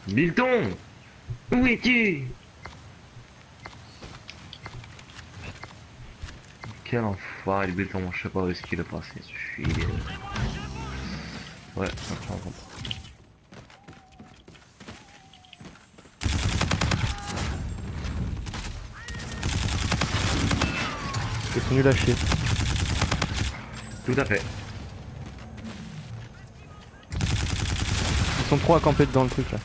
Bilton, où es-tu? Quel enfoiré, le Bilton, moi je sais pas où est-ce qu'il est passé. Je suis... Ouais, ça prend compte. Ils sont nuls à chier. Tout à fait. Ils sont trop à camper dans le truc là.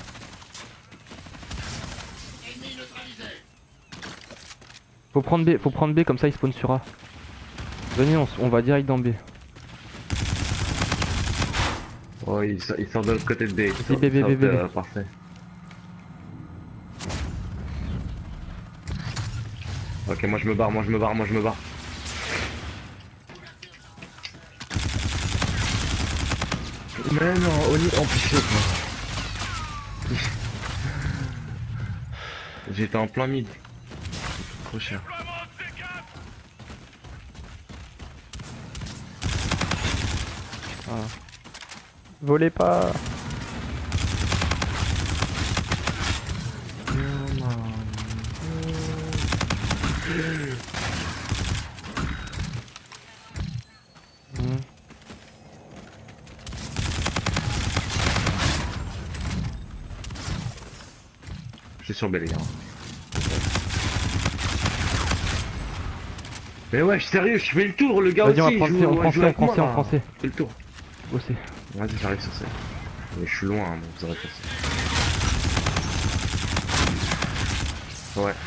Faut prendre B comme ça il spawn sur A. Venez, on va direct dans B. Oh, il sort de l'autre côté de B. Vas-y, B. Parfait. Ok, moi je me barre. Mais non, Oni, en plus moi. J'étais en plein mid. Trop cher. Voilà. Volez pas. Je suis sur B les gars. Mais ouais, sérieux, je fais le tour, le gars aussi. Vas-y, on prend C, en français. Fais le tour. Bossez. Vas-y, j'arrive sur C. Mais je suis loin, hein, donc vous aurez passé. Ouais.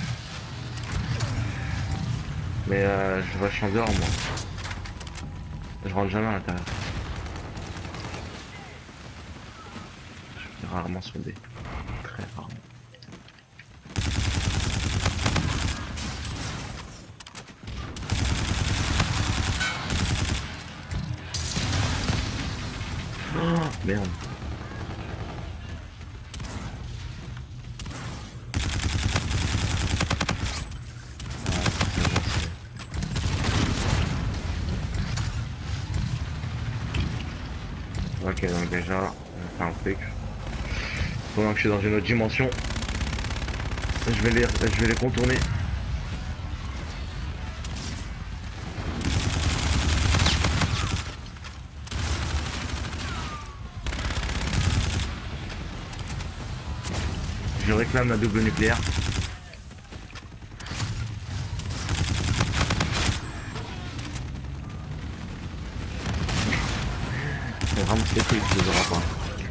Mais je vais en dehors moi. Je rentre jamais à l'intérieur. Je vais rarement sur D. Très rarement. Oh, merde. Ok, donc déjà, on va faire un truc. Pendant que je suis dans une autre dimension, je vais les contourner. Je réclame la double nucléaire. C'est vraiment ces trucs, je les aurai pas.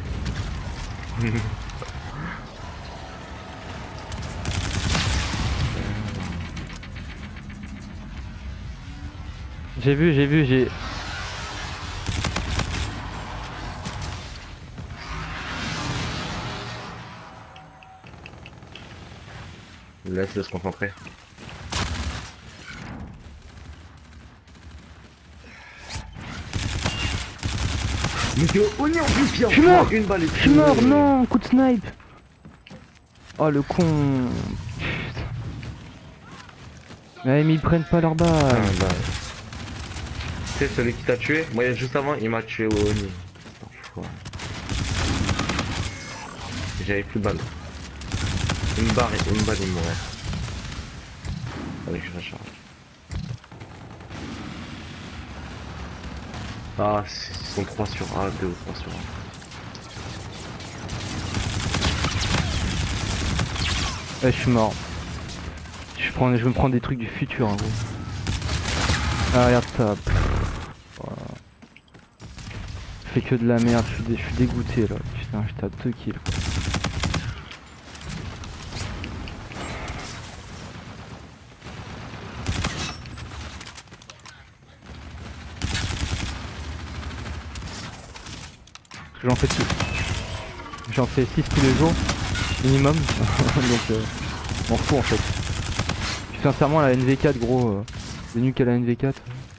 J'ai vu. Laisse-le se concentrer. Mais t'es au nez en plus, Pierre. Je suis mort. Une balle et Je suis mort, non, coup de snipe. Oh le con. Putain. Mais ils prennent pas leur balle. Ah, bah. Tu sais, celui qui t'a tué, moi juste avant, il m'a tué au nez. J'avais plus de balles. Une balle, il me reste. Allez, je recharge. Ah, ils sont 3 sur A, 2 ou 3 sur A. Ouais, je suis mort. Je me prends des trucs du futur, en gros. Ah, regarde ça. Voilà. Je fais que de la merde, je suis dégoûté là. Putain, je tape 2 kills. J'en fais 6. J'en fais 6 tous les jours, minimum. Donc, m'en fous en fait. Puis sincèrement, la NV4, gros, le nuque à la NV4.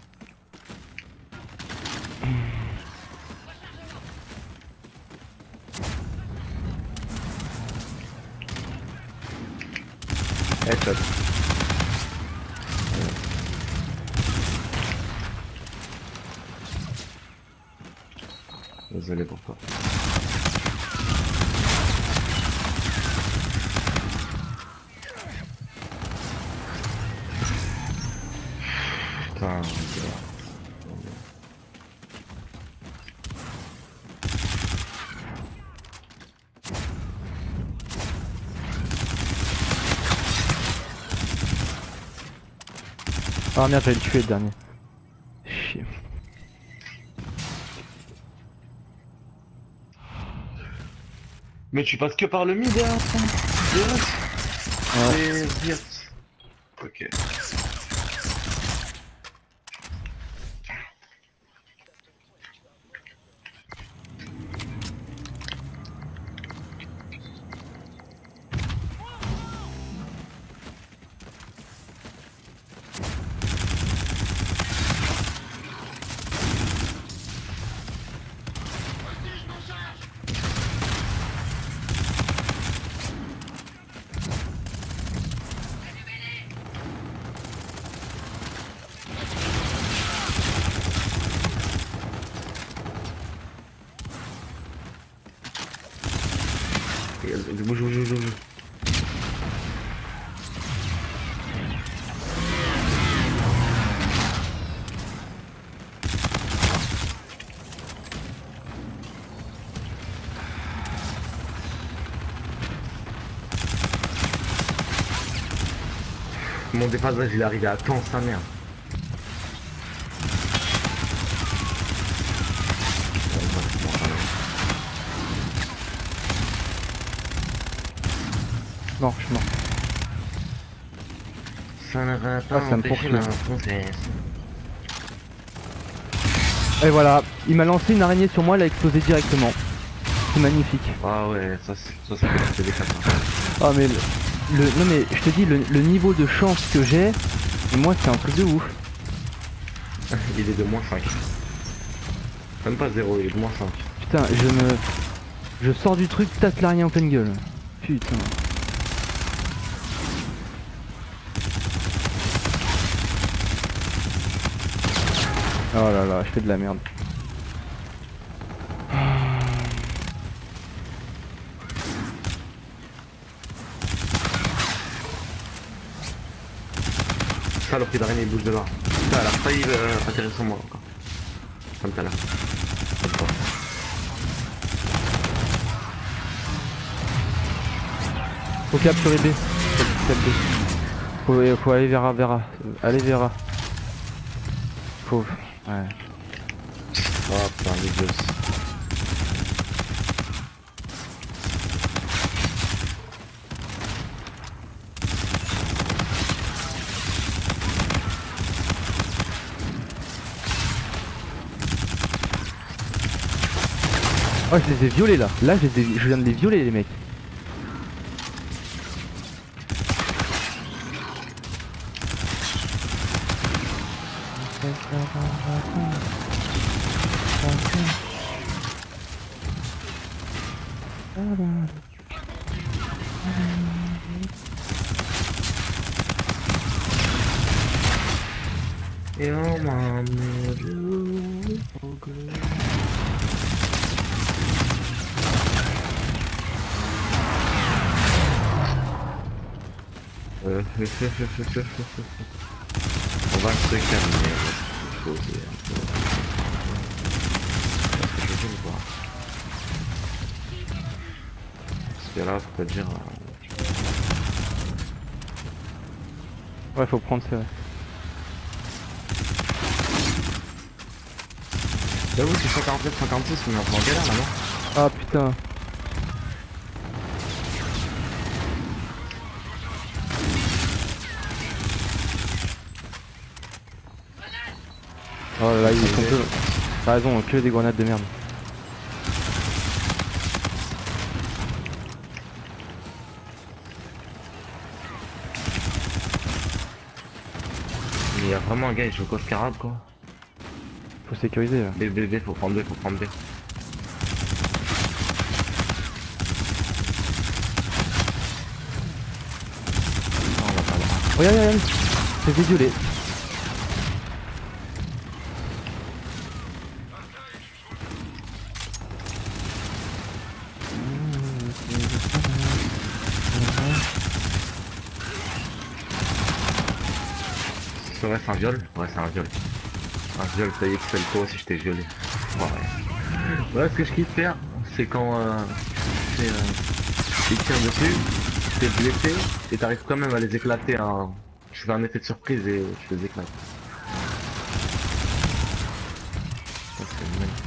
Headshot. Désolé pour toi. Ah, Ah merde, j'allais le tuer le dernier. Chier. mais tu passes que par le mid, hein. Ouais. C'est Virt. Ok. Bouge, bouge, bouge, bouge. Mon déphasage il est arrivé à temps, sa mère. Non, je suis mort. Ça n'aurait pas Ah, ça me empêché poursuit. la princesse. Et voilà, il m'a lancé une araignée sur moi, elle a explosé directement. C'est magnifique. Ah ouais, ça fait des catas. Ah mais non mais je te dis le niveau de chance que j'ai, moi c'est un truc de ouf. Il est de moins 5. Même pas 0, il est de moins 5. Putain, je sors du truc, tac l'araignée en pleine gueule. Putain. Oh là là, je fais de la merde. Saloperie d'araignée, il bouge de là. Putain, elle a failli atterrir sur moi encore. Comme tout à l'heure. Comme ça. Faut capturer B. Faut aller vers A. Aller vers A. Faut. Ouais. Oh putain, les dieux. Oh, je les ai violés là. Là, je viens de les violer les mecs. Et on m'a mis au good. On va se calmer, faut dire. Parce que je veux le voir. Parce que là, faut te dire. Ouais, faut prendre ça. J'avoue, c'est 147, 146, mais on est en galère maintenant. Ah putain. Oh là là, ils sont que... T'as raison, que des grenades de merde. Il y a vraiment un gars, il joue au Scarab quoi. Faut sécuriser là. B, faut prendre B, faut prendre B. Non, on va pas là. Regarde, c'est des violets. Ouais, c'est un viol. Ouais, c'est un viol. Un viol taillé qui fait le pot si je t'ai violé. Ouais. Ouais, ce que je kiffe faire, c'est quand ils tirent dessus, t'es blessé et t'arrives quand même à les éclater. Hein. Je fais un effet de surprise et je les éclate. Ça, c'est magnifique.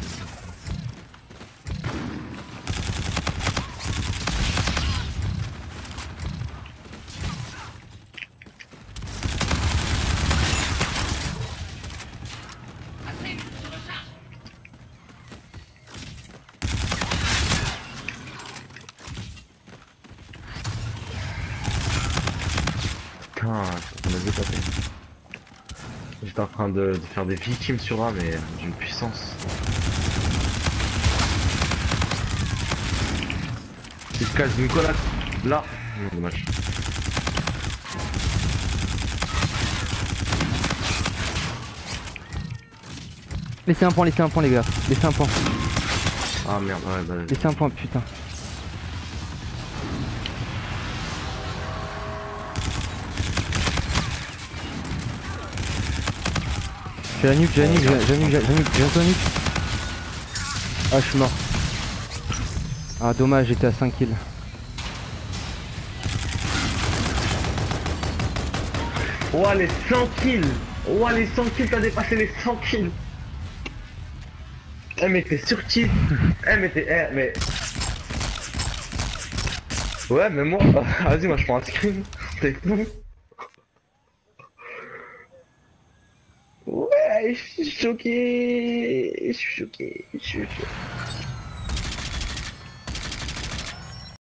Putain, on a dépassé. J'étais en train de faire des victimes sur A, mais d'une puissance. Il se cache Nicolas. Là. Non, dommage. Laissez un point les gars. Laissez un point. Ah merde, ouais, bah. Laissez un point, putain. J'ai la nuque, j'ai la nuque. Ah, je suis mort. Ah, dommage, j'étais à 5 kills. Oh les 100 kills. Oh les 100 kills, t'as dépassé les 100 kills. Eh mais t'es sur qui? Eh mais t'es... Eh mais... Ouais mais moi... Vas-y moi je prends un screen. T'es fou. Ouais, je suis choqué. Je suis choqué.